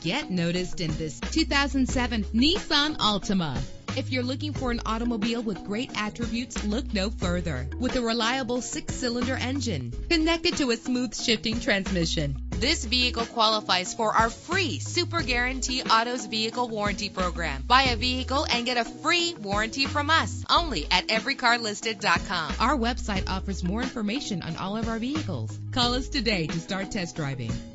Get noticed in this 2007 Nissan Altima. If you're looking for an automobile with great attributes, look no further. With a reliable 6-cylinder engine connected to a smooth shifting transmission, this vehicle qualifies for our free Super Guarantee Autos Vehicle Warranty Program. Buy a vehicle and get a free warranty from us only at everycarlisted.com. Our website offers more information on all of our vehicles. Call us today to start test driving.